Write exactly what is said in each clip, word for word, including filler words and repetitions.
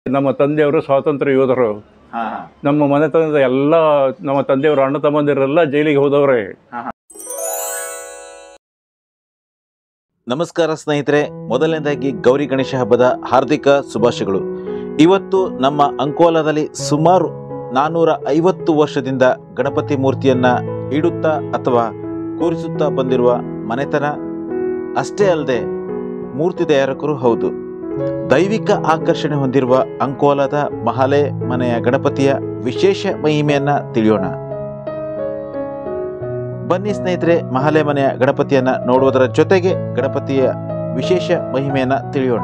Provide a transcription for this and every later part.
ನಮ್ಮ ತಂದೆಯವರು ಸ್ವಾತಂತ್ರ್ಯ ಯೋಧರು. ನಮ್ಮ ಮನೆತನದ ಎಲ್ಲ ನಮ್ಮ ತಂದೆಯವರು ಅಣ್ಣ ತಮ್ಮಂದಿರೆಲ್ಲ ಜೈಲಿಗೆ ಹೋದವರೇ. ನಮಸ್ಕಾರ ಸ್ನೇಹಿತರೆ, ಮೊದಲನೇದಾಗಿ ಗೌರಿ ಗಣೇಶ ಹಬ್ಬದ ಹಾರ್ದಿಕ ಶುಭಾಶಯಗಳು. ಇವತ್ತು ನಮ್ಮ ಅಂಕೋಲಾದಲ್ಲಿ ಸುಮಾರು ನಾನ್ನೂರ ಐವತ್ತು ವರ್ಷದಿಂದ ಗಣಪತಿ ಮೂರ್ತಿಯನ್ನ ಇಡುತ್ತಾ ಅಥವಾ ಕೂರಿಸುತ್ತಾ ಬಂದಿರುವ ಮನೆತನ. ಅಷ್ಟೇ ಅಲ್ಲದೆ ಮೂರ್ತಿ ತಯಾರಕರು ಹೌದು. ದೈವಿಕ ಆಕರ್ಷಣೆ ಹೊಂದಿರುವ ಅಂಕೋಲಾದ ಮಹಾಲೆ ಮನೆಯ ಗಣಪತಿಯ ವಿಶೇಷ ಮಹಿಮೆಯನ್ನ ತಿಳಿಯೋಣ. ಬನ್ನಿ ಸ್ನೇಹಿತರೆ, ಮಹಾಲೆ ಮನೆಯ ಗಣಪತಿಯನ್ನ ನೋಡುವುದರ ಜೊತೆಗೆ ಗಣಪತಿಯ ವಿಶೇಷ ಮಹಿಮೆಯನ್ನ ತಿಳಿಯೋಣ.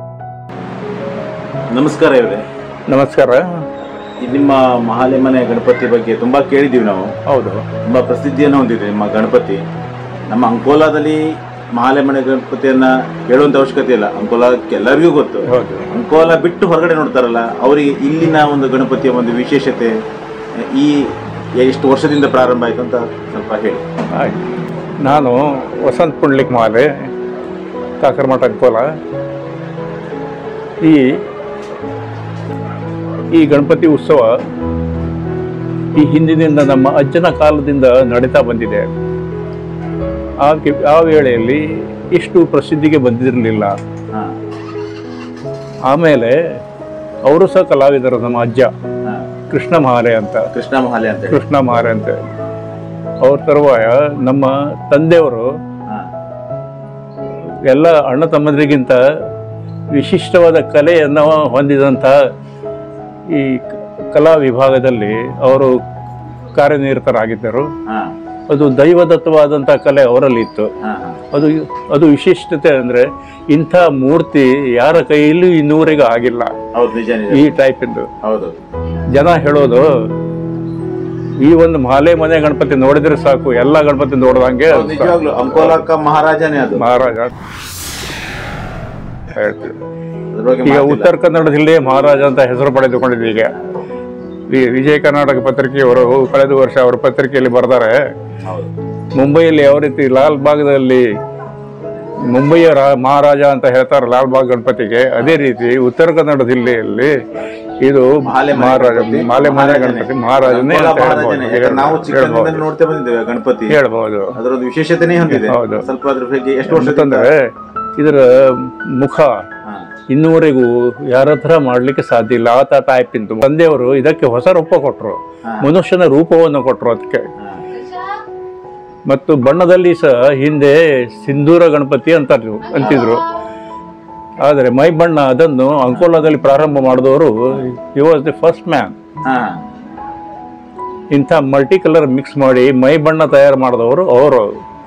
ನಮಸ್ಕಾರ ಇವರೇ. ನಮಸ್ಕಾರ. ನಿಮ್ಮ ಮಹಾಲೆ ಮನೆಯ ಗಣಪತಿ ಬಗ್ಗೆ ತುಂಬಾ ಕೇಳಿದ್ದೀವಿ ನಾವು. ಹೌದು, ತುಂಬಾ ಪ್ರಸಿದ್ಧಿಯನ್ನು ಹೊಂದಿದೆ ನಿಮ್ಮ ಗಣಪತಿ. ನಮ್ಮ ಅಂಕೋಲಾದಲ್ಲಿ ಮಹಾಲೆ ಮನೆ ಗಣಪತಿಯನ್ನ ಹೇಳುವಂತ ಅವಶ್ಯಕತೆ ಇಲ್ಲ, ಅಂಕೋಲಾಕ್ಕೆ ಎಲ್ಲರಿಗೂ ಗೊತ್ತು. ಅಂಕೋಲಾ ಬಿಟ್ಟು ಹೊರಗಡೆ ನೋಡ್ತಾರಲ್ಲ ಅವರಿಗೆ ಇಲ್ಲಿನ ಒಂದು ಗಣಪತಿಯ ಒಂದು ವಿಶೇಷತೆ, ಈ ಎಷ್ಟು ವರ್ಷದಿಂದ ಪ್ರಾರಂಭ ಆಯ್ತು ಅಂತ ಸ್ವಲ್ಪ ಹೇಳಿ. ನಾನು ವಸಂತ ಪುಂಡ್ಲಿಕ್ ಮಹಾಲೆ, ಕಾಕರಮಠ, ಅಂಕೋಲ. ಈ ಈ ಗಣಪತಿ ಉತ್ಸವ ಈ ಹಿಂದಿನಿಂದ ನಮ್ಮ ಅಜ್ಜನ ಕಾಲದಿಂದ ನಡೀತಾ ಬಂದಿದೆ. ಆ ಆ ವೇಳೆಯಲ್ಲಿ ಇಷ್ಟು ಪ್ರಸಿದ್ಧಿಗೆ ಬಂದಿರಲಿಲ್ಲ. ಆಮೇಲೆ ಅವರು ಸಹ ಕಲಾವಿದರು. ನಮ್ಮ ಅಜ್ಜ ಕೃಷ್ಣ ಮಹಾಲೆ ಅಂತ ಕೃಷ್ಣ ಮಹಾಲೆ ಅಂತ ಕೃಷ್ಣ ಮಹಾಲೆ ಅಂತ ಅವ್ರ ತರುವಾಯ ನಮ್ಮ ತಂದೆಯವರು ಎಲ್ಲ ಅಣ್ಣ ತಮ್ಮಂದರಿಗಿಂತ ವಿಶಿಷ್ಟವಾದ ಕಲೆಯನ್ನು ಹೊಂದಿದಂಥ ಈ ಕಲಾ ವಿಭಾಗದಲ್ಲಿ ಅವರು ಕಾರ್ಯನಿರತರಾಗಿದ್ದರು. ಅದು ದೈವದತ್ತವಾದಂಥ ಕಲೆ ಅವರಲ್ಲಿ ಇತ್ತು. ಅದು ಅದು ವಿಶಿಷ್ಟತೆ ಅಂದರೆ ಇಂಥ ಮೂರ್ತಿ ಯಾರ ಕೈಯಲ್ಲೂ ಇನ್ನೂವರೆಗೂ ಆಗಿಲ್ಲ. ಈ ಟೈಪ್ ಇಂದು ಜನ ಹೇಳೋದು, ಈ ಒಂದು ಮಹಾಲೆ ಮನೆ ಗಣಪತಿ ನೋಡಿದ್ರೆ ಸಾಕು, ಎಲ್ಲ ಗಣಪತಿ ನೋಡ್ದಂಗೆ ಮಹಾರಾಜನೇ ಅದು ಮಹಾರಾಜ ಹೇಳ್ತೀವಿ. ಈಗ ಉತ್ತರ ಕನ್ನಡ ಜಿಲ್ಲೆ ಮಹಾರಾಜ ಅಂತ ಹೆಸರು ಪಡೆದುಕೊಂಡಿದೆ. ಈಗ ವಿಜಯ ಕರ್ನಾಟಕ ಪತ್ರಿಕೆಯವರು ಕಳೆದ ವರ್ಷ ಅವರ ಪತ್ರಿಕೆಯಲ್ಲಿ ಬರ್ತಾರೆ, ಮುಂಬೈಯಲ್ಲಿ ಯಾವ ರೀತಿ ಲಾಲ್ ಬಾಗ್ದಲ್ಲಿ ಮುಂಬೈಯ ಮಹಾರಾಜ ಅಂತ ಹೇಳ್ತಾರೆ ಲಾಲ್ ಬಾಗ್ ಗಣಪತಿಗೆ, ಅದೇ ರೀತಿ ಉತ್ತರ ಕನ್ನಡ ಜಿಲ್ಲೆಯಲ್ಲಿ ಇದು ಮಹಾರಾಜ ಮಾಲೆ ಮನೆ ಗಣಪತಿ ಮಹಾರಾಜನೇ ಅಂತ ಹೇಳ್ಬಹುದು. ಹೌದು. ಅಂದ್ರೆ ಇದರ ಮುಖ ಇನ್ನೂವರೆಗೂ ಯಾರ ಹತ್ರ ಮಾಡ್ಲಿಕ್ಕೆ ಸಾಧ್ಯ ಇಲ್ಲ, ಆ ಟೈಪ್ ಇಂತು. ತಂದೆಯವರು ಇದಕ್ಕೆ ಹೊಸ ರೂಪ ಕೊಟ್ಟರು, ಮನುಷ್ಯನ ರೂಪವನ್ನು ಕೊಟ್ಟರು ಅದಕ್ಕೆ. ಮತ್ತು ಬಣ್ಣದಲ್ಲಿ ಸಹ ಹಿಂದೆ ಸಿಂಧೂರ ಗಣಪತಿ ಅಂತ ಅಂತಿದ್ರು, ಆದರೆ ಮೈ ಬಣ್ಣ ಅದನ್ನು ಅಂಕೋಲಾದಲ್ಲಿ ಪ್ರಾರಂಭ ಮಾಡಿದವರು he was the first man. ಇಂಥ ಮಲ್ಟಿ ಕಲರ್ ಮಿಕ್ಸ್ ಮಾಡಿ ಮೈ ಬಣ್ಣ ತಯಾರು ಮಾಡಿದವರು ಅವರು.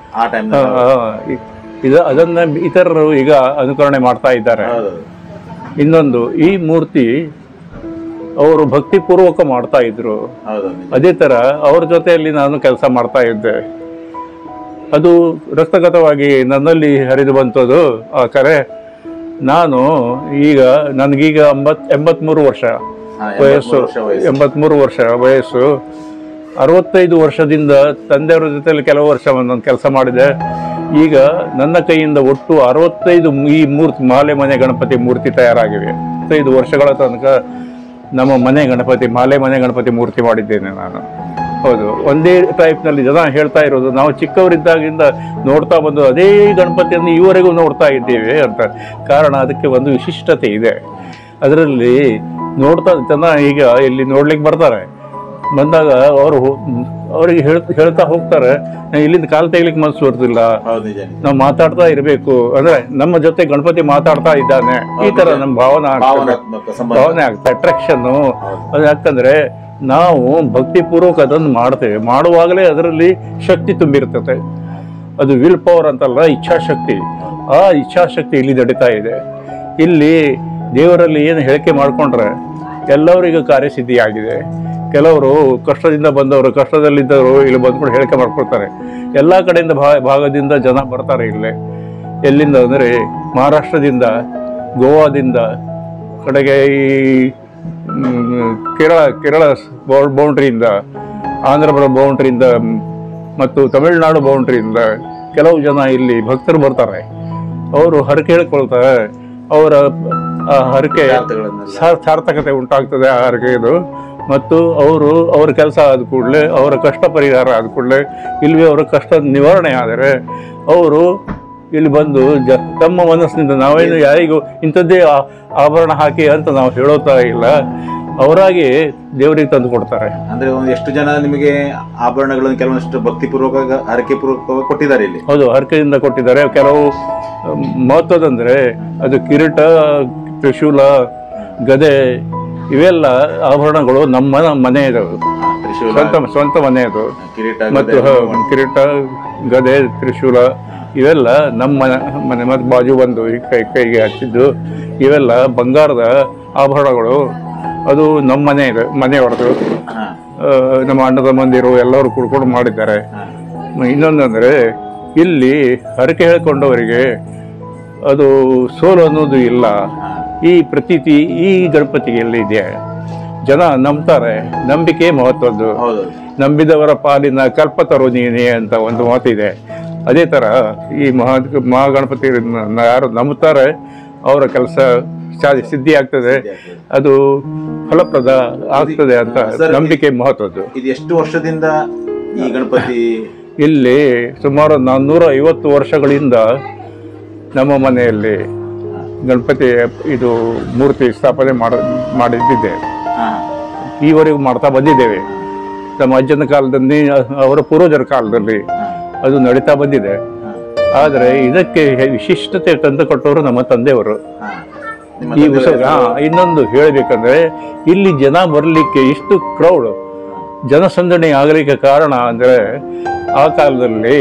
ಇದು ಅದನ್ನ ಇತರರು ಈಗ ಅನುಕರಣೆ ಮಾಡ್ತಾ ಇದ್ದಾರೆ. ಇನ್ನೊಂದು, ಈ ಮೂರ್ತಿ ಅವರು ಭಕ್ತಿಪೂರ್ವಕ ಮಾಡ್ತಾ ಇದ್ರು. ಅದೇ ತರ ಅವ್ರ ಜೊತೆಯಲ್ಲಿ ನಾನು ಕೆಲಸ ಮಾಡ್ತಾ ಇದ್ದೆ. ಅದು ರಕ್ತಗತವಾಗಿ ನನ್ನಲ್ಲಿ ಹರಿದು ಬಂತದು ಆ ಕರೆ. ನಾನು ಈಗ ನನಗೀಗ ಎಂಬತ್ ಎಂಬತ್ಮೂರು ವರ್ಷ ವಯಸ್ಸು ಎಂಬತ್ಮೂರು ವರ್ಷ ವಯಸ್ಸು ಅರವತ್ತೈದು ವರ್ಷದಿಂದ ತಂದೆಯವರ ಜೊತೆಯಲ್ಲಿ ಕೆಲವು ವರ್ಷ ಒಂದೊಂದು ಕೆಲಸ ಮಾಡಿದೆ. ಈಗ ನನ್ನ ಕೈಯಿಂದ ಒಟ್ಟು ಅರವತ್ತೈದು ಈ ಮೂರ್ತಿ ಮಾಲೆ ಮನೆ ಗಣಪತಿ ಮೂರ್ತಿ ತಯಾರಾಗಿವೆ. ಐದು ವರ್ಷಗಳ ತನಕ ನಮ್ಮ ಮನೆ ಗಣಪತಿ ಮಾಲೆ ಮನೆ ಗಣಪತಿ ಮೂರ್ತಿ ಮಾಡಿದ್ದೇನೆ ನಾನು. ಹೌದು, ಒಂದೇ ಟೈಪ್ನಲ್ಲಿ ಜನ ಹೇಳ್ತಾ ಇರೋದು, ನಾವು ಚಿಕ್ಕವರಿದ್ದಾಗಿಂದ ನೋಡ್ತಾ ಬಂದು ಅದೇ ಗಣಪತಿಯನ್ನು ಈವರೆಗೂ ನೋಡ್ತಾ ಇದ್ದೇವೆ ಅಂತ. ಕಾರಣ ಅದಕ್ಕೆ ಒಂದು ವಿಶಿಷ್ಟತೆ ಇದೆ. ಅದರಲ್ಲಿ ನೋಡ್ತಾ ಜನ ಈಗ ಇಲ್ಲಿ ನೋಡ್ಲಿಕ್ಕೆ ಬರ್ತಾರೆ. ಬಂದಾಗ ಅವರು ಅವರಿಗೆ ಹೇಳ್ ಹೇಳ್ತಾ ಹೋಗ್ತಾರೆ, ಇಲ್ಲಿಂದ ಕಾಲು ತೆಗಿಲಿಕ್ಕೆ ಮನಸ್ಸು ಬರ್ತಿಲ್ಲ, ನಾವು ಮಾತಾಡ್ತಾ ಇರಬೇಕು, ಅಂದ್ರೆ ನಮ್ಮ ಜೊತೆ ಗಣಪತಿ ಮಾತಾಡ್ತಾ ಇದ್ದಾನೆ, ಈ ತರ ನಮ್ಮ ಭಾವನೆ ಭಾವನೆ ಆಗ್ತದೆ, ಅಟ್ರಾಕ್ಷನ್. ಅದು ಯಾಕಂದ್ರೆ ನಾವು ಭಕ್ತಿಪೂರ್ವಕ ಅದನ್ನು ಮಾಡ್ತೇವೆ, ಮಾಡುವಾಗಲೇ ಅದರಲ್ಲಿ ಶಕ್ತಿ ತುಂಬಿರ್ತದೆ. ಅದು ವಿಲ್ ಪವರ್ ಅಂತಲ್ಲ, ಇಚ್ಛಾಶಕ್ತಿ. ಆ ಇಚ್ಛಾಶಕ್ತಿ ಇಲ್ಲಿ ನಡೀತಾ ಇದೆ. ಇಲ್ಲಿ ದೇವರಲ್ಲಿ ಏನು ಹೇಳಿಕೆ ಮಾಡಿಕೊಂಡ್ರೆ ಎಲ್ಲರಿಗೂ ಕಾರ್ಯಸಿದ್ಧಿಯಾಗಿದೆ. ಕೆಲವರು ಕಷ್ಟದಿಂದ ಬಂದವರು, ಕಷ್ಟದಲ್ಲಿದ್ದವರು ಇಲ್ಲಿ ಬಂದ್ಕೊಂಡು ಹೇಳಿಕೆ ಮಾಡ್ಕೊಳ್ತಾರೆ. ಎಲ್ಲ ಕಡೆಯಿಂದ ಭಾ ಭಾಗದಿಂದ ಜನ ಬರ್ತಾರೆ ಇಲ್ಲೇ. ಎಲ್ಲಿಂದ ಅಂದರೆ ಮಹಾರಾಷ್ಟ್ರದಿಂದ, ಗೋವಾದಿಂದ, ಕಡೆಗೆ ಈ ಕೇರಳ ಕೇರಳ ಬೌಂಡ್ರಿಯಿಂದ, ಆಂಧ್ರ ಬೌಂಡ್ರಿಯಿಂದ ಮತ್ತು ತಮಿಳುನಾಡು ಬೌಂಡ್ರಿಯಿಂದ ಕೆಲವು ಜನ ಇಲ್ಲಿ ಭಕ್ತರು ಬರ್ತಾರೆ. ಅವರು ಹರಕೆ ಹೇಳ್ಕೊಳ್ತಾರೆ. ಅವರ ಆ ಹರಕೆ ಸಾರ್ಥಕತೆ ಉಂಟಾಗ್ತದೆ ಆ ಹರಕೆದು. ಮತ್ತು ಅವರು ಅವರ ಕೆಲಸ ಆದ ಕೂಡಲೇ, ಅವರ ಕಷ್ಟ ಪರಿಹಾರ ಆದ ಕೂಡಲೇ, ಇಲ್ಲಿ ಅವರ ಕಷ್ಟ ನಿವಾರಣೆ ಆದರೆ ಅವರು ಇಲ್ಲಿ ಬಂದು ಜ ತಮ್ಮ ಮನಸ್ಸಿನಿಂದ, ನಾವೇನು ಯಾರಿಗೂ ಇಂಥದ್ದೇ ಆಭರಣ ಹಾಕಿ ಅಂತ ನಾವು ಹೇಳೋತಾ ಇಲ್ಲ, ಅವರಾಗಿ ದೇವರಿಗೆ ತಂದು ಕೊಡ್ತಾರೆ. ಅಂದ್ರೆ ಒಂದು ಎಷ್ಟು ಜನ ನಿಮಗೆ ಆಭರಣಗಳನ್ನು ಕೆಲವೊಂದಿಷ್ಟು ಭಕ್ತಿಪೂರ್ವಕ ಹರಕೆ ಪೂರ್ವಕವಾಗಿ ಕೊಟ್ಟಿದ್ದಾರೆ ಇಲ್ಲಿ? ಹೌದು, ಹರಕೆಯಿಂದ ಕೊಟ್ಟಿದ್ದಾರೆ. ಕೆಲವು ಮಹತ್ವದಂದ್ರೆ ಅದು ಕಿರೀಟ, ತ್ರಿಶೂಲ, ಗದೆ ಇವೆಲ್ಲ ಆಭರಣಗಳು ನಮ್ಮ ಮನೆಯದು, ಸ್ವಂತ ಸ್ವಂತ ಮನೆಯದು. ಮತ್ತು ಕಿರೀಟ, ಗದೆ, ತ್ರಿಶೂಲ ಇವೆಲ್ಲ ನಮ್ಮ ಮನೆ. ಮತ್ತು ಬಾಜು ಬಂದು ಕೈ ಕೈಗೆ ಹಚ್ಚಿದ್ದು ಇವೆಲ್ಲ ಬಂಗಾರದ ಆಭರಣಗಳು. ಅದು ನಮ್ಮ ಮನೆ ಇದೆ, ಮನೆಯವ್ರದ್ದು. ನಮ್ಮ ಅಣ್ಣದ ಮಂದಿರು ಎಲ್ಲರೂ ಕುಡ್ಕೊಂಡು ಮಾಡಿದ್ದಾರೆ. ಇನ್ನೊಂದಂದ್ರೆ ಇಲ್ಲಿ ಹರಕೆ ಹೇಳ್ಕೊಂಡವರಿಗೆ ಅದು ಸೋಲು ಅನ್ನೋದು ಇಲ್ಲ. ಈ ಪ್ರತೀತಿ ಈ ಗಣಪತಿಗೆ ಎಲ್ಲ ಇದೆ. ಜನ ನಂಬ್ತಾರೆ, ನಂಬಿಕೆ ಮಹತ್ವದ್ದು. ನಂಬಿದವರ ಪಾಲಿನ ಕಲ್ಪತರು ನೀನೇ ಅಂತ ಒಂದು ಮಾತಿದೆ. ಅದೇ ಥರ ಈ ಮಹಾ ಮಹಾಗಣಪತಿ ಯಾರು ನಂಬುತ್ತಾರೆ ಅವರ ಕೆಲಸ ಸಿದ್ಧಿ ಆಗ್ತದೆ, ಅದು ಫಲಪ್ರದ ಆಗ್ತದೆ ಅಂತ ನಂಬಿಕೆ ಮಹತ್ವದ್ದು. ಇದು ಎಷ್ಟು ವರ್ಷದಿಂದ ಈ ಗಣಪತಿ ಇಲ್ಲಿ? ಸುಮಾರು ನಾನ್ನೂರ ಐವತ್ತು ವರ್ಷಗಳಿಂದ ನಮ್ಮ ಮನೆಯಲ್ಲಿ ಗಣಪತಿ ಇದು ಮೂರ್ತಿ ಸ್ಥಾಪನೆ ಮಾಡ ಮಾಡಿದ್ದಿದೆ. ಈವರೆಗೂ ಮಾಡ್ತಾ ಬಂದಿದ್ದೇವೆ. ನಮ್ಮ ಅಜ್ಜನ ಕಾಲದಲ್ಲಿ, ಅವರ ಪೂರ್ವಜರ ಕಾಲದಲ್ಲಿ ಅದು ನಡೀತಾ ಬಂದಿದೆ. ಆದರೆ ಇದಕ್ಕೆ ವಿಶಿಷ್ಟತೆ ತಂದು ಕೊಟ್ಟವರು ನಮ್ಮ ತಂದೆಯವರು. ಈ ಉತ್ಸವ ಇನ್ನೊಂದು ಹೇಳಬೇಕಂದ್ರೆ, ಇಲ್ಲಿ ಜನ ಬರಲಿಕ್ಕೆ ಇಷ್ಟು ಕ್ರೌಡ್ ಜನಸಂದಣಿ ಆಗಲಿಕ್ಕೆ ಕಾರಣ ಅಂದರೆ, ಆ ಕಾಲದಲ್ಲಿ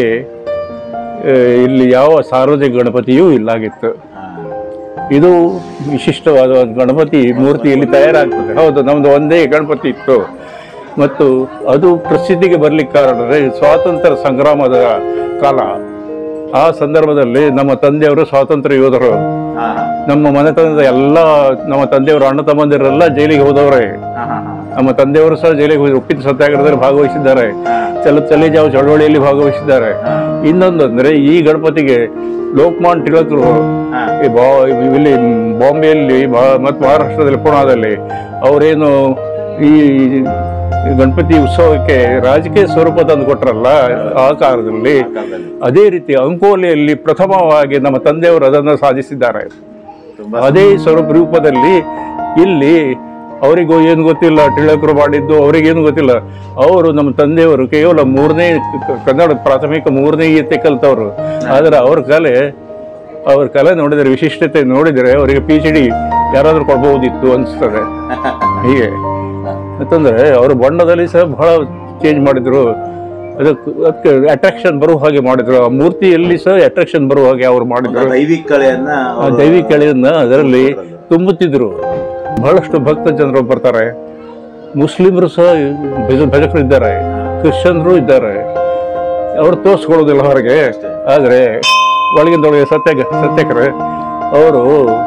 ಇಲ್ಲಿ ಯಾವ ಸಾರ್ವಜನಿಕ ಗಣಪತಿಯೂ ಇಲ್ಲಾಗಿತ್ತು. ಇದು ವಿಶಿಷ್ಟವಾದ ಗಣಪತಿ ಮೂರ್ತಿ ಇಲ್ಲಿ ತಯಾರಾಗ್ತದೆ. ಹೌದು, ನಮ್ದು ಒಂದೇ ಗಣಪತಿ ಇತ್ತು. ಮತ್ತು ಅದು ಪ್ರಸಿದ್ಧಿಗೆ ಬರ್ಲಿಕ್ಕೆ ಕಾರಣ ಅಂದರೆ ಸ್ವಾತಂತ್ರ್ಯ ಸಂಗ್ರಾಮದ ಕಾಲ. ಆ ಸಂದರ್ಭದಲ್ಲಿ ನಮ್ಮ ತಂದೆಯವರು ಸ್ವಾತಂತ್ರ್ಯ ಯೋಧರು. ನಮ್ಮ ಮನೆತನದ ಎಲ್ಲ ನಮ್ಮ ತಂದೆಯವರು ಅಣ್ಣ ತಮ್ಮಂದಿರೆಲ್ಲ ಜೈಲಿಗೆ ಹೋದವರೇ. ನಮ್ಮ ತಂದೆಯವರು ಸಹ ಜೈಲಿಗೆ ಹೋಗಿ ಉಪ್ಪಿನ ಸತ್ಯಾಗ್ರಹದಲ್ಲಿ ಭಾಗವಹಿಸಿದ್ದಾರೆ. ಚಲ ಚಲಿಜಾವ್ ಚಳವಳಿಯಲ್ಲಿ ಭಾಗವಹಿಸಿದ್ದಾರೆ. ಇನ್ನೊಂದು ಅಂದ್ರೆ ಈ ಗಣಪತಿಗೆ ಲೋಕಮಾನ್ಯ ತಿಲಕರು ಇಲ್ಲಿ ಬಾಂಬೆಯಲ್ಲಿ ಮತ್ತು ಮಹಾರಾಷ್ಟ್ರದಲ್ಲಿ ಪುಣಾದಲ್ಲಿ ಅವರೇನು ಈ ಗಣಪತಿ ಉತ್ಸವಕ್ಕೆ ರಾಜಕೀಯ ಸ್ವರೂಪ ತಂದು ಕೊಟ್ರಲ್ಲ ಆ ಕಾಲದಲ್ಲಿ, ಅದೇ ರೀತಿ ಅಂಕೋಲೆಯಲ್ಲಿ ಪ್ರಥಮವಾಗಿ ನಮ್ಮ ತಂದೆಯವರು ಅದನ್ನು ಸಾಧಿಸಿದ್ದಾರೆ. ಅದೇ ಸ್ವರೂಪ ರೂಪದಲ್ಲಿ ಇಲ್ಲಿ ಅವರಿಗೂ ಏನು ಗೊತ್ತಿಲ್ಲ, ತಿಳಕರು ಮಾಡಿದ್ದು ಅವರಿಗೇನು ಗೊತ್ತಿಲ್ಲ. ಅವರು ನಮ್ಮ ತಂದೆಯವರು ಕೇವಲ ಮೂರನೇ ಕನ್ನಡ ಪ್ರಾಥಮಿಕ ಮೂರನೇ ಈತೆ ಕಲಿತವರು. ಆದರೆ ಅವ್ರ ಕಲೆ ಅವ್ರ ಕಲೆ ನೋಡಿದರೆ, ವಿಶಿಷ್ಟತೆ ನೋಡಿದರೆ ಅವರಿಗೆ ಪಿ ಎಚ್ ಡಿ ಯಾರಾದ್ರೂ ಕೊಡ್ಬಹುದಿತ್ತು ಅನಿಸ್ತದೆ. ಹೀಗೆ ಅಂತಂದ್ರೆ ಅವರು ಬಣ್ಣದಲ್ಲಿ ಸಹ ಬಹಳ ಚೇಂಜ್ ಮಾಡಿದ್ರು. ಅದಕ್ಕೆ ಅದಕ್ಕೆ ಅಟ್ರಾಕ್ಷನ್ ಬರುವ ಹಾಗೆ ಮಾಡಿದ್ರು. ಆ ಮೂರ್ತಿಯಲ್ಲಿ ಸಹ ಅಟ್ರಾಕ್ಷನ್ ಬರುವ ಹಾಗೆ ಅವ್ರು ಮಾಡಿದ್ರು. ದೈವಿಕ ಕಲೆಯನ್ನ ದೈವಿಕ ಕಲೆಯನ್ನ ಅದರಲ್ಲಿ ತುಂಬುತ್ತಿದ್ರು. ಬಹಳಷ್ಟು ಭಕ್ತ ಜನರು ಬರ್ತಾರೆ. ಮುಸ್ಲಿಮರು ಸಹ ಭಜಕರು ಇದ್ದಾರೆ, ಕ್ರಿಶ್ಚಿಯನ್ರು ಇದ್ದಾರೆ. ಅವರು ತೋರಿಸ್ಕೊಳ್ಳೋದಿಲ್ಲ ಹೊರಗೆ. ಆದರೆ ಒಳಗಿಂದೊಳಗೆ ಸತ್ಯ ಸತ್ಯಕರೇ ಅವರು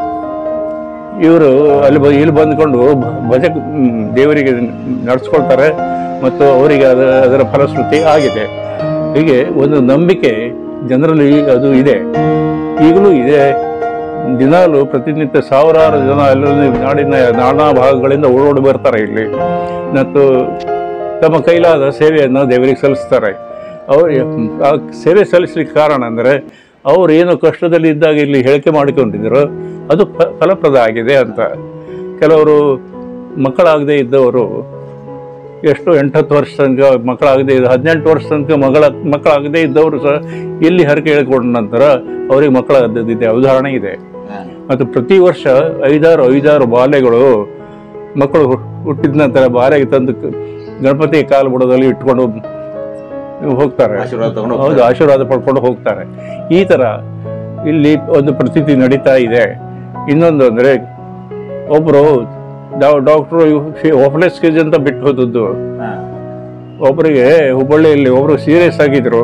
ಇವರು ಅಲ್ಲಿ ಇಲ್ಲಿ ಬಂದ್ಕೊಂಡು ಭಜಕ ದೇವರಿಗೆ ನಡೆಸ್ಕೊಳ್ತಾರೆ. ಮತ್ತು ಅವರಿಗೆ ಅದ ಅದರ ಫಲಶ್ರುತಿ ಆಗಿದೆ. ಹೀಗೆ ಒಂದು ನಂಬಿಕೆ ಜನರಲ್ಲಿ ಅದು ಇದೆ, ಈಗಲೂ ಇದೆ. ದಿನಾಲು ಪ್ರತಿನಿತ್ಯ ಸಾವಿರಾರು ಜನ ಅಲ್ಲಿ ನಾಡಿನ ನಾನಾ ಭಾಗಗಳಿಂದ ಓಡೋಡಿ ಬರ್ತಾರೆ ಇಲ್ಲಿ. ಮತ್ತು ತಮ್ಮ ಕೈಲಾದ ಸೇವೆಯನ್ನು ದೇವರಿಗೆ ಸಲ್ಲಿಸ್ತಾರೆ. ಅವರು ಆ ಸೇವೆ ಸಲ್ಲಿಸ್ಲಿಕ್ಕೆ ಕಾರಣ ಅಂದರೆ ಅವರು ಏನು ಕಷ್ಟದಲ್ಲಿ ಇದ್ದಾಗ ಇಲ್ಲಿ ಹೇಳಿಕೆ ಮಾಡಿಕೊಂಡಿದ್ರು ಅದು ಫಲಪ್ರದ ಆಗಿದೆ ಅಂತ. ಕೆಲವರು ಮಕ್ಕಳಾಗದೇ ಇದ್ದವರು ಎಷ್ಟು ಎಂಟತ್ತು ವರ್ಷ ತನಕ ಮಕ್ಕಳಾಗದೇ ಇದ್ದ ಹದಿನೆಂಟು ವರ್ಷ ತನಕ ಮಗಳ ಮಕ್ಕಳಾಗದೇ ಇದ್ದವರು ಸಹ ಇಲ್ಲಿ ಹರಕೆ ಹೇಳಿಕೊಂಡ ನಂತರ ಅವರಿಗೆ ಮಕ್ಕಳಾಗದಿದ್ದ ಉದಾಹರಣೆ ಇದೆ. ಮತ್ತು ಪ್ರತಿ ವರ್ಷ ಐದಾರು ಐದಾರು ಬಾಲೆಗಳು ಮಕ್ಕಳು ಹುಟ್ಟಿದ ನಂತರ ಬಾಲೆಗೆ ತಂದು ಗಣಪತಿ ಕಾಲು ಬುಡದಲ್ಲಿ ಇಟ್ಕೊಂಡು ಹೋಗ್ತಾರೆ. ಹೌದು, ಆಶೀರ್ವಾದ ಪಡ್ಕೊಂಡು ಹೋಗ್ತಾರೆ. ಈ ಥರ ಇಲ್ಲಿ ಒಂದು ಪ್ರತೀತಿ ನಡೀತಾ ಇದೆ. ಇನ್ನೊಂದು ಅಂದರೆ ಒಬ್ಬರು ಡಾಕ್ಟ್ರು ಹೋಪ್ಲೆಸ್ ಕೇಜ್ ಅಂತ ಬಿಟ್ಟು ಹೋದದ್ದು. ಒಬ್ಬರಿಗೆ ಹುಬ್ಬಳ್ಳಿಯಲ್ಲಿ ಒಬ್ಬರು ಸೀರಿಯಸ್ ಆಗಿದ್ರು.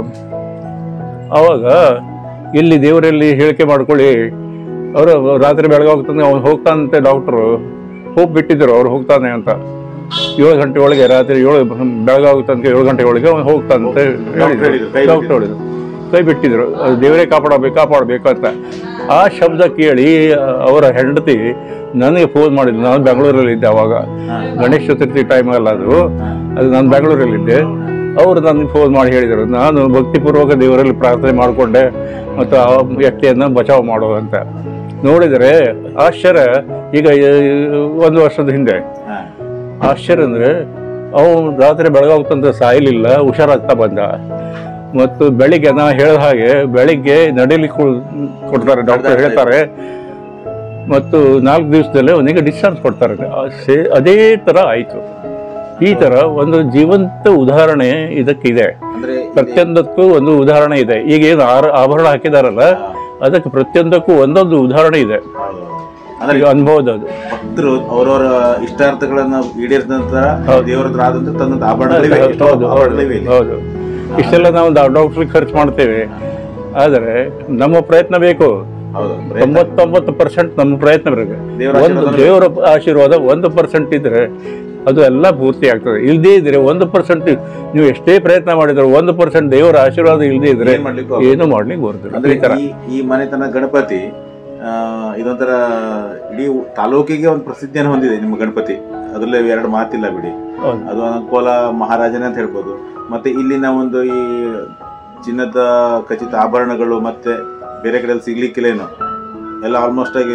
ಆವಾಗ ಇಲ್ಲಿ ದೇವರಲ್ಲಿ ಹೇಳಿಕೆ ಮಾಡ್ಕೊಳ್ಳಿ, ಅವರು ರಾತ್ರಿ ಬೆಳಗ್ಗೆ ಹೋಗ್ತಾನೆ ಅವ್ನು ಹೋಗ್ತಾನಂತೆ. ಡಾಕ್ಟ್ರು ಹೋಪ್ ಬಿಟ್ಟಿದ್ರು ಅವ್ರು ಹೋಗ್ತಾನೆ ಅಂತ. ಏಳು ಗಂಟೆ ಒಳಗೆ ರಾತ್ರಿ ಏಳು ಬೆಳಗಾಗುತ್ತಂತ ಏಳು ಗಂಟೆ ಒಳಗೆ ಅವ್ನು ಹೋಗ್ತಾನಂತೆ ಹೇಳಿದ್ರು ಡಾಕ್ಟರ್ ಹೇಳಿದ್ರು. ಕೈ ಬಿಟ್ಟಿದ್ರು, ದೇವರೇ ಕಾಪಾಡಬೇಕು ಕಾಪಾಡಬೇಕು ಅಂತ. ಆ ಶಬ್ದ ಕೇಳಿ ಅವರ ಹೆಂಡತಿ ನನಗೆ ಫೋನ್ ಮಾಡಿದ್ರು. ನಾನು ಬೆಂಗಳೂರಲ್ಲಿದ್ದೆ ಅವಾಗ, ಗಣೇಶ ಚತುರ್ಥಿ ಟೈಮಲ್ಲ ಅದು ಅದು ನಾನು ಬೆಂಗಳೂರಲ್ಲಿದ್ದೆ. ಅವರು ನನಗೆ ಫೋನ್ ಮಾಡಿ ಹೇಳಿದರು, ನಾನು ಭಕ್ತಿಪೂರ್ವಕ ದೇವರಲ್ಲಿ ಪ್ರಾರ್ಥನೆ ಮಾಡಿಕೊಂಡೆ ಮತ್ತು ಆ ವ್ಯಕ್ತಿಯನ್ನು ಬಚಾವ್ ಮಾಡೋ ಅಂತ. ನೋಡಿದರೆ ಆಶ್ಚರ್ಯ, ಈಗ ಒಂದು ವರ್ಷದ ಹಿಂದೆ ಆಶ್ಚರ್ಯ ಅಂದರೆ ಅವನು ರಾತ್ರಿ ಬೆಳಗಾಗ್ತಂತ ಸಾಯಲಿಲ್ಲ, ಹುಷಾರಾಗ್ತಾ ಬಂದ. ಮತ್ತು ಬೆಳಿಗ್ಗೆ ನಾ ಹೇಳಿದ ಹಾಗೆ ಬೆಳಿಗ್ಗೆ ನಡೀಲಿಕ್ಕೆ ಕೊಡ್ತಾರೆ, ಡಾಕ್ಟರ್ ಹೇಳ್ತಾರೆ. ಮತ್ತು ನಾಲ್ಕು ದಿವಸದಲ್ಲೇ ಅವನಿಗೆ ಡಿಸ್ಚಾರ್ಜ್ ಕೊಡ್ತಾರೆ. ಸೇ ಅದೇ ಥರ ಆಯಿತು. ಈ ಥರ ಒಂದು ಜೀವಂತ ಉದಾಹರಣೆ ಇದಕ್ಕಿದೆ. ಪ್ರತಿಯೊಂದಕ್ಕೂ ಒಂದು ಉದಾಹರಣೆ ಇದೆ. ಈಗ ಏನು ಆರ ಆಭರಣ ಹಾಕಿದಾರಲ್ಲ, ಅದಕ್ಕೆ ಪ್ರತಿಯೊಂದಕ್ಕೂ ಒಂದೊಂದು ಉದಾಹರಣೆ ಇದೆ, ಅನ್ಬೋದು. ಭಕ್ತರು ಅವರವರ ಇಷ್ಟಾರ್ಥಗಳನ್ನ ಈಡೇರಿದ ನಂತರ ದೇವರ ಹತ್ರ ಆದಂತ ತನ್ನ ಆಭರಣಗಳಿವೆ. ಹೌದು ಹೌದು. ಇಷ್ಟೆಲ್ಲ ನಾವು ಡಾಕ್ಟ್ರಿಗೆ ಖರ್ಚು ಮಾಡ್ತೇವೆ, ಆದರೆ ನಮ್ಮ ಪ್ರಯತ್ನ ಬೇಕು. ತೊಂಬತ್ತೊಂಬತ್ತು ಪರ್ಸೆಂಟ್ ನಮ್ಮ ಪ್ರಯತ್ನ ಬೇಕು. ಒಂದು ದೇವರ ಆಶೀರ್ವಾದ ಒಂದು ಪರ್ಸೆಂಟ್ ಇದ್ರೆ ಅದು ಎಲ್ಲ ಪೂರ್ತಿ ಆಗ್ತದೆ. ಇಲ್ಲದೇ ಇದ್ರೆ ಒಂದು ಪರ್ಸೆಂಟ್ ನೀವು ಎಷ್ಟೇ ಪ್ರಯತ್ನ ಮಾಡಿದ್ರು ಒಂದು ಪರ್ಸೆಂಟ್ ದೇವರ ಆಶೀರ್ವಾದ ಇಲ್ಲದೇ ಇದ್ರೆ ಏನು ಮಾಡ್ಲಿಕ್ಕೆ ಬರ್ತದೆ. ಈ ಮನೆತನ ಗಣಪತಿ ಇದೊಂಥರ ಇಡೀ ತಾಲೂಕಿಗೆ ಒಂದು ಪ್ರಸಿದ್ಧಿಯನ್ನು ಹೊಂದಿದೆ ನಿಮ್ಮ ಗಣಪತಿ. ಅದ್ರಲ್ಲೇ ಎರಡು ಮಾತಿಲ್ಲ ಬಿಡಿ. ಅದು ಅಂಕೋಲ ಮಹಾರಾಜನೇ ಅಂತ ಹೇಳ್ಬೋದು. ಮತ್ತೆ ಇಲ್ಲಿನ ಒಂದು ಈ ಚಿನ್ನದ ಖಚಿತ ಆಭರಣಗಳು ಮತ್ತೆ ಬೇರೆ ಕಡೆಯಲ್ಲಿ ಸಿಗ್ಲಿಕ್ಕಿಲ್ಲೇನು, ಎಲ್ಲ ಆಲ್ಮೋಸ್ಟ್ ಆಗಿ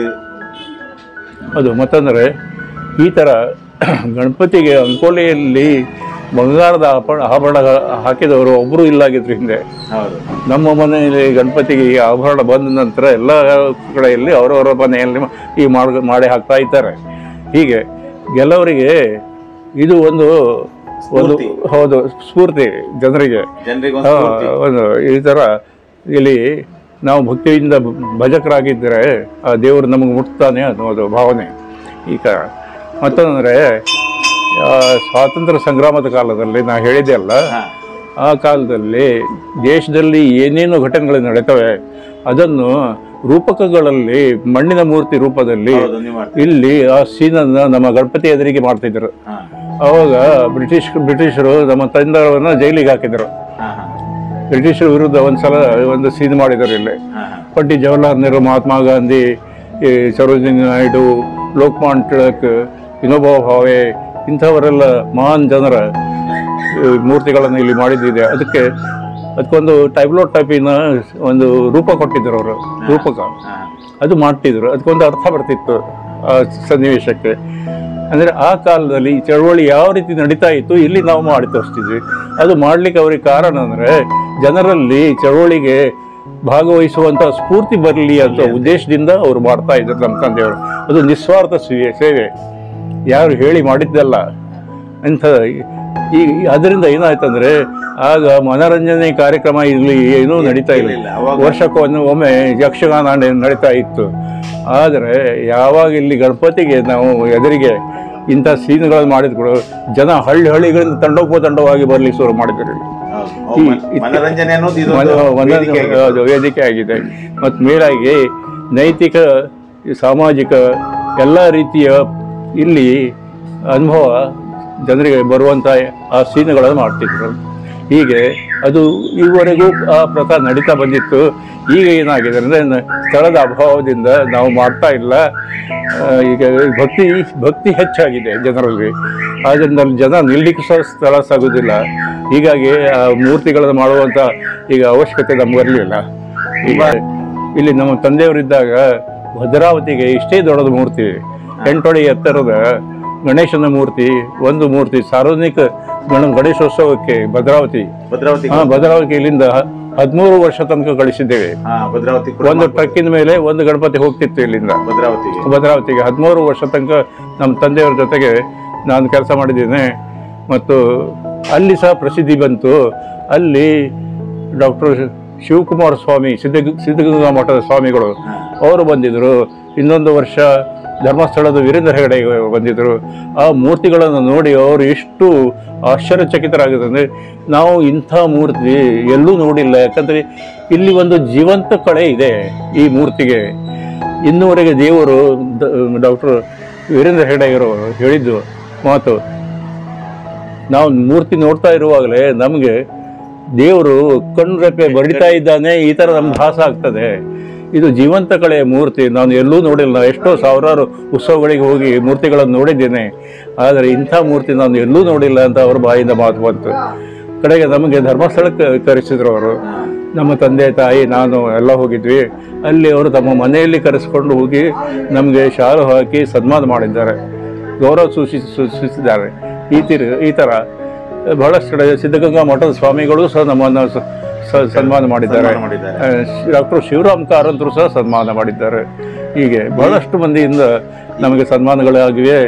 ಅದು. ಮತ್ತಂದ್ರೆ ಈ ತರ ಗಣಪತಿಗೆ ಅಂಕೋಲೆಯಲ್ಲಿ ಬಂಗಾರದ ಆಭರಣ ಆಭರಣ ಹಾಕಿದವರು ಒಬ್ಬರು ಇಲ್ಲಾಗಿದ್ರು ಹಿಂದೆ. ನಮ್ಮ ಮನೆಯಲ್ಲಿ ಗಣಪತಿಗೆ ಈ ಆಭರಣ ಬಂದ ನಂತರ ಎಲ್ಲ ಕಡೆಯಲ್ಲಿ ಅವರವರ ಮನೆಯಲ್ಲಿ ಈ ಮಾಡ ಮಾಡಿ ಹಾಕ್ತಾ ಇದ್ದಾರೆ. ಹೀಗೆ ಕೆಲವರಿಗೆ ಇದು ಒಂದು ಒಂದು ಹೌದು ಸ್ಫೂರ್ತಿ ಜನರಿಗೆ. ಒಂದು ಈ ಥರ ಇಲ್ಲಿ ನಾವು ಭಕ್ತಿಯಿಂದ ಭಜಕರಾಗಿದ್ದರೆ ಆ ದೇವರು ನಮಗೆ ಮುಟ್ತಾನೆ ಅನ್ನೋದು ಭಾವನೆ. ಈಗ ಮತ್ತಂದರೆ ಸ್ವಾತಂತ್ರ್ಯ ಸಂಗ್ರಾಮದ ಕಾಲದಲ್ಲಿ ನಾ ಹೇಳಿದೆ ಅಲ್ಲ, ಆ ಕಾಲದಲ್ಲಿ ದೇಶದಲ್ಲಿ ಏನೇನು ಘಟನೆಗಳು ನಡೀತವೆ ಅದನ್ನು ರೂಪಕಗಳಲ್ಲಿ ಮಣ್ಣಿನ ಮೂರ್ತಿ ರೂಪದಲ್ಲಿ ಇಲ್ಲಿ ಆ ಸೀನನ್ನು ನಮ್ಮ ಗಣಪತಿ ಎದುರಿಗೆ ಮಾಡ್ತಿದ್ರು. ಅವಾಗ ಬ್ರಿಟಿಷ್ ಬ್ರಿಟಿಷರು ನಮ್ಮ ತಂದೆಯವರನ್ನ ಜೈಲಿಗೆ ಹಾಕಿದರು. ಬ್ರಿಟಿಷರ ವಿರುದ್ಧ ಒಂದ್ಸಲ ಒಂದು ಸೀನ್ ಮಾಡಿದರು ಇಲ್ಲಿ. ಪಂಡಿತ್ ಜವಾಹರ್ಲಾಲ್ ನೆಹರು, ಮಹಾತ್ಮ ಗಾಂಧಿ, ಸರೋಜಿನಿ ನಾಯ್ಡು, ಲೋಕಮಾನ್ಯ ತಿಲಕ್, ವಿನೋಬಾ ಭಾವೆ ಇಂಥವರೆಲ್ಲ ಮಹಾನ್ ಜನರ ಮೂರ್ತಿಗಳನ್ನು ಇಲ್ಲಿ ಮಾಡಿದ್ದಿದೆ. ಅದಕ್ಕೆ ಅದಕ್ಕೊಂದು ಟೈಬ್ಲೋ ಟೈಪಿನ ಒಂದು ರೂಪ ಕೊಟ್ಟಿದ್ದರು ಅವರು, ರೂಪಕ ಅದು ಮಾಡ್ತಿದ್ರು. ಅದಕ್ಕೊಂದು ಅರ್ಥ ಬರ್ತಿತ್ತು ಆ ಸನ್ನಿವೇಶಕ್ಕೆ. ಅಂದರೆ ಆ ಕಾಲದಲ್ಲಿ ಚಳವಳಿ ಯಾವ ರೀತಿ ನಡೀತಾ ಇತ್ತು ಇಲ್ಲಿ ನಾವು ಮಾಡಿ ತೋರಿಸ್ತಿದ್ವಿ. ಅದು ಮಾಡಲಿಕ್ಕೆ ಅವ್ರಿಗೆ ಕಾರಣ ಅಂದರೆ ಜನರಲ್ಲಿ ಚಳವಳಿಗೆ ಭಾಗವಹಿಸುವಂಥ ಸ್ಫೂರ್ತಿ ಬರಲಿ ಅಂತ ಉದ್ದೇಶದಿಂದ ಅವರು ಮಾಡ್ತಾ ಇದ್ರು ನಮ್ಮ ತಂದೆಯವರು. ಅದು ನಿಸ್ವಾರ್ಥ ಸೇವೆ, ಯಾರು ಹೇಳಿ ಮಾಡಿದ್ದಲ್ಲ ಅಂಥ. ಈ ಅದರಿಂದ ಏನಾಯ್ತಂದ್ರೆ ಆಗ ಮನರಂಜನೆ ಕಾರ್ಯಕ್ರಮ ಇಲ್ಲಿ ಏನೂ ನಡೀತಾ ಇಲ್ಲ. ವರ್ಷಕ್ಕೊಮ್ಮೆ ಒಮ್ಮೆ ಯಕ್ಷಗಾನ ನಡೀತಾ ಇತ್ತು. ಆದರೆ ಯಾವಾಗ ಇಲ್ಲಿ ಗಣಪತಿಗೆ ನಾವು ಎದುರಿಗೆ ಇಂಥ ಸೀನ್ಗಳನ್ನು ಮಾಡಿದ್ರು ಜನ ಹಳ್ಳಿ ಹಳ್ಳಿಗಳಿಂದ ತಂಡೋಪ ತಂಡವಾಗಿ ಬರಲಿಕ್ಕೆ ಶುರು ಮಾಡಿದ್ರು. ವೇದಿಕೆ ಆಗಿದೆ. ಮತ್ತು ಮೇಲಾಗಿ ನೈತಿಕ, ಸಾಮಾಜಿಕ ಎಲ್ಲ ರೀತಿಯ ಇಲ್ಲಿ ಅನುಭವ ಜನರಿಗೆ ಬರುವಂಥ ಆ ಸೀನ್ಗಳನ್ನು ಮಾಡ್ತಿದ್ರು. ಹೀಗೆ ಅದು ಈವರೆಗೂ ಆ ಪ್ರಥಾ ನಡೀತಾ ಬಂದಿತ್ತು. ಈಗ ಏನಾಗಿದೆ ಅಂದರೆ ಸ್ಥಳದ ಅಭಾವದಿಂದ ನಾವು ಮಾಡ್ತಾ ಇಲ್ಲ. ಈಗ ಭಕ್ತಿ ಭಕ್ತಿ ಹೆಚ್ಚಾಗಿದೆ ಜನರಲ್ಲಿ, ಆದ್ದರಿಂದ ಜನ ನಿಲ್ಲಿಕ್ಕೆ ಸಹ ಸ್ಥಳ ಸಾಗೋದಿಲ್ಲ. ಹೀಗಾಗಿ ಆ ಮೂರ್ತಿಗಳನ್ನು ಮಾಡುವಂಥ ಈಗ ಅವಶ್ಯಕತೆ ನಮ್ಗೆ ಬರಲಿಲ್ಲ. ಈಗ ಇಲ್ಲಿ ನಮ್ಮ ತಂದೆಯವರಿದ್ದಾಗ ಭದ್ರಾವತಿಗೆ ಇಷ್ಟೇ ದೊಡ್ಡದ ಮೂರ್ತಿ, ಎಂಟೊಡಿ ಎತ್ತರದ ಗಣೇಶನ ಮೂರ್ತಿ, ಒಂದು ಮೂರ್ತಿ ಸಾರ್ವಜನಿಕ ಗಣ ಗಣೇಶೋತ್ಸವಕ್ಕೆ ಭದ್ರಾವತಿ ಭದ್ರಾವತಿ ಹಾ ಭದ್ರಾವತಿ ಇಲ್ಲಿಂದ ಹದಿಮೂರು ವರ್ಷ ತನಕ ಗಳಿಸಿದ್ದೇವೆ. ಒಂದು ಟ್ರಕ್ಕಿನ ಮೇಲೆ ಒಂದು ಗಣಪತಿ ಹೋಗ್ತಿತ್ತು ಇಲ್ಲಿಂದ ಭದ್ರಾವತಿಗೆ ಭದ್ರಾವತಿಗೆ ಹದಿಮೂರು ವರ್ಷ ತನಕ ನಮ್ಮ ತಂದೆಯವರ ಜೊತೆಗೆ ನಾನು ಕೆಲಸ ಮಾಡಿದ್ದೇನೆ. ಮತ್ತು ಅಲ್ಲಿ ಸಹ ಪ್ರಸಿದ್ಧಿ ಬಂತು. ಅಲ್ಲಿ ಡಾಕ್ಟರ್ ಶಿವಕುಮಾರ ಸ್ವಾಮಿ, ಸಿದ್ಧ ಸಿದ್ಧಗಂಗಾ ಮಠದ ಸ್ವಾಮಿಗಳು ಅವರು ಬಂದಿದ್ದರು. ಇನ್ನೊಂದು ವರ್ಷ ಧರ್ಮಸ್ಥಳದ ವೀರೇಂದ್ರ ಹೆಗಡೆ ಬಂದಿದ್ದರು. ಆ ಮೂರ್ತಿಗಳನ್ನು ನೋಡಿ ಅವರು ಎಷ್ಟು ಆಶ್ಚರ್ಯಚಕಿತರಾಗಿದೆ ಅಂದರೆ ನಾವು ಇಂಥ ಮೂರ್ತಿ ಎಲ್ಲೂ ನೋಡಿಲ್ಲ. ಯಾಕಂದರೆ ಇಲ್ಲಿ ಒಂದು ಜೀವಂತ ಕಳೆ ಇದೆ ಈ ಮೂರ್ತಿಗೆ. ಇನ್ನೂವರೆಗೆ ದೇವರು ಡಾಕ್ಟರ್ ವೀರೇಂದ್ರ ಹೆಗಡೆಯವರು ಹೇಳಿದ್ದು ಮಾತು, ನಾವು ಮೂರ್ತಿ ನೋಡ್ತಾ ಇರುವಾಗಲೇ ನಮಗೆ ದೇವರು ಕಣ್ರೆಪ್ಪೆ ಬಡಿತಾ ಇದ್ದಾನೆ, ಈ ಥರ ನಮ್ಗೆ ಭಾಸ ಆಗ್ತದೆ. ಇದು ಜೀವಂತ ಕಳೆಯ ಮೂರ್ತಿ. ನಾನು ಎಲ್ಲೂ ನೋಡಿಲ್ಲ. ಎಷ್ಟೋ ಸಾವಿರಾರು ಉತ್ಸವಗಳಿಗೆ ಹೋಗಿ ಮೂರ್ತಿಗಳನ್ನು ನೋಡಿದ್ದೇನೆ, ಆದರೆ ಇಂಥ ಮೂರ್ತಿ ನಾನು ಎಲ್ಲೂ ನೋಡಿಲ್ಲ ಅಂತ ಅವ್ರ ಬಾಯಿಂದ ಮಾತು ಬಂತು. ಕಡೆಗೆ ನಮಗೆ ಧರ್ಮಸ್ಥಳಕ್ಕೆ ಕರೆಸಿದ್ರು ಅವರು. ನಮ್ಮ ತಂದೆ ತಾಯಿ ನಾನು ಎಲ್ಲ ಹೋಗಿದ್ವಿ. ಅಲ್ಲಿ ಅವರು ತಮ್ಮ ಮನೆಯಲ್ಲಿ ಕರೆಸಿಕೊಂಡು ಹೋಗಿ ನಮಗೆ ಶಾಲು ಹಾಕಿ ಸನ್ಮಾನ ಮಾಡಿದ್ದಾರೆ, ಗೌರವ ಸೂಚಿ ಸೂಚಿಸಿದ್ದಾರೆ. ಈ ತೀರ ಈ ಥರ ಬಹಳಷ್ಟು ಕಡೆ ಸಿದ್ಧಗಂಗಾ ಮಠದ ಸ್ವಾಮಿಗಳು ಸಹ ನಮ್ಮನ್ನು ಸನ್ಮಾನ ಮಾಡಿದ್ದಾರೆ. ಡಾಕ್ಟರ್ ಶಿವರಾಮ್ ಕಾರಂತರು ಸಹ ಸನ್ಮಾನ ಮಾಡಿದ್ದಾರೆ. ಹೀಗೆ ಬಹಳಷ್ಟು ಮಂದಿಯಿಂದ ನಮಗೆ ಸನ್ಮಾನಗಳಾಗಿವೆ.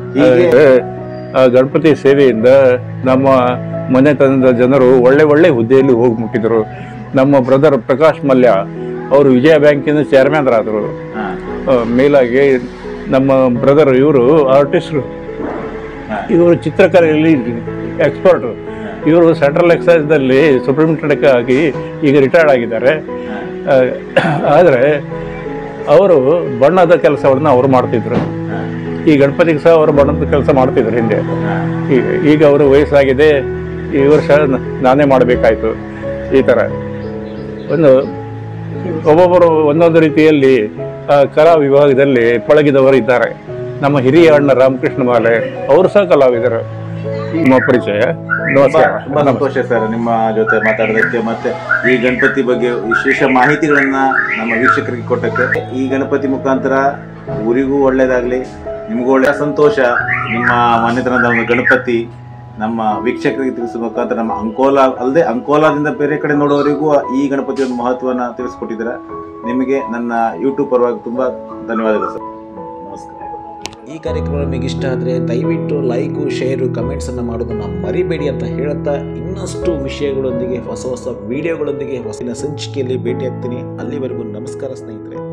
ಗಣಪತಿ ಸೇವೆಯಿಂದ ನಮ್ಮ ಮನೆತನದ ಜನರು ಒಳ್ಳೆ ಒಳ್ಳೆ ಹುದ್ದೆಯಲ್ಲಿ ಹೋಗಿ ಮುಟ್ಟಿದ್ರು. ನಮ್ಮ ಬ್ರದರ್ ಪ್ರಕಾಶ್ ಮಲ್ಯ ಅವರು ವಿಜಯ ಬ್ಯಾಂಕಿನ ಚೇರ್ಮನ್ರಾದರು. ಮೇಲಾಗಿ ನಮ್ಮ ಬ್ರದರ್ ಇವರು ಆರ್ಟಿಸ್ಟರು, ಇವರು ಚಿತ್ರಕಲೆಯಲ್ಲಿ ಎಕ್ಸ್ಪರ್ಟು. ಇವರು ಸೆಂಟ್ರಲ್ ಎಕ್ಸೈಸ್ನಲ್ಲಿ ಸುಪ್ರೀಂಟೆಂಡೆಂಟ್ ಆಗಿ ಈಗ ರಿಟೈರ್ಡ್ ಆಗಿದ್ದಾರೆ. ಆದರೆ ಅವರು ಬಣ್ಣದ ಕೆಲಸವನ್ನು ಅವರು ಮಾಡ್ತಿದ್ರು. ಈ ಗಣಪತಿಗೆ ಸಹ ಅವರು ಬಣ್ಣದ ಕೆಲಸ ಮಾಡ್ತಿದ್ರು ಹಿಂದೆ. ಈಗ ಈಗ ಅವರು ವಯಸ್ಸಾಗಿದೆ, ಈ ವರ್ಷ ನಾನೇ ಮಾಡಬೇಕಾಯ್ತು. ಈ ಥರ ಒಂದು ಒಬ್ಬೊಬ್ಬರು ಒಂದೊಂದು ರೀತಿಯಲ್ಲಿ ಕಲಾ ವಿಭಾಗದಲ್ಲಿ ಪಳಗಿದವರು ಇದ್ದಾರೆ. ನಮ್ಮ ಹಿರಿಯ ಅಣ್ಣ ರಾಮಕೃಷ್ಣ ಮಾಲೆ ಅವರು ಸಹ ಕಲಾವಿದರು. ನಿಮ್ಮ ಪರಿಚಯ. ನಮಸ್ಕಾರ. ತುಂಬಾ ಸಂತೋಷ ಸರ್ ನಿಮ್ಮ ಜೊತೆ ಮಾತಾಡೋದಕ್ಕೆ, ಮತ್ತೆ ಈ ಗಣಪತಿ ಬಗ್ಗೆ ವಿಶೇಷ ಮಾಹಿತಿಗಳನ್ನ ನಮ್ಮ ವೀಕ್ಷಕರಿಗೆ ಕೊಟ್ಟಕ್ಕೆ. ಈ ಗಣಪತಿ ಮುಖಾಂತರ ಊರಿಗೂ ಒಳ್ಳೇದಾಗ್ಲಿ, ನಿಮಗೂ ಒಳ್ಳೆಯ ಸಂತೋಷ. ನಿಮ್ಮ ಮನೆತನದ ಒಂದು ಗಣಪತಿ ನಮ್ಮ ವೀಕ್ಷಕರಿಗೆ ತಿಳಿಸುವ ಮುಖಾಂತರ ನಮ್ಮ ಅಂಕೋಲಾ ಅಲ್ಲದೆ ಅಂಕೋಲಾದಿಂದ ಬೇರೆ ಕಡೆ ನೋಡೋವರಿಗೂ ಈ ಗಣಪತಿಯ ಒಂದು ಮಹತ್ವವನ್ನು ತಿಳಿಸ್ಕೊಟ್ಟಿದ್ದೀರಾ. ನಿಮಗೆ ನನ್ನ ಯೂಟ್ಯೂಬ್ ಪರವಾಗಿ ತುಂಬ ಧನ್ಯವಾದಗಳು ಸರ್. ನಮಸ್ಕಾರ. ಈ ಕಾರ್ಯಕ್ರಮ ನಿಮಗೆ ಇಷ್ಟ ಆದರೆ ದಯವಿಟ್ಟು ಲೈಕು, ಶೇರು, ಕಮೆಂಟ್ಸನ್ನು ಮಾಡೋದನ್ನು ಮರಿಬೇಡಿ ಅಂತ ಹೇಳುತ್ತಾ, ಇನ್ನಷ್ಟು ವಿಷಯಗಳೊಂದಿಗೆ ಹೊಸ ಹೊಸ ವಿಡಿಯೋಗಳೊಂದಿಗೆ ಹೊಸ ಸಂಚಿಕೆಯಲ್ಲಿ ಭೇಟಿ ಆಗ್ತೀನಿ. ಅಲ್ಲಿವರೆಗೂ ನಮಸ್ಕಾರ ಸ್ನೇಹಿತರೆ.